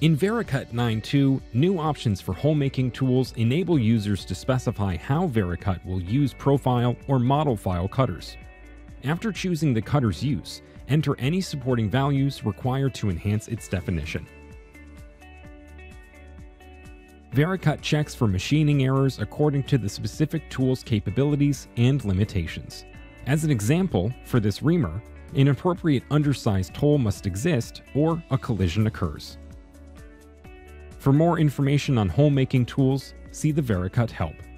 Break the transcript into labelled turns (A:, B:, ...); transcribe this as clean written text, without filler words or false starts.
A: In VERICUT 9.2, new options for hole-making tools enable users to specify how VERICUT will use profile or model file cutters. After choosing the cutter's use, enter any supporting values required to enhance its definition. VERICUT checks for machining errors according to the specific tool's capabilities and limitations. As an example, for this reamer, an appropriate undersized hole must exist or a collision occurs. For more information on hole-making tools, see the VERICUT help.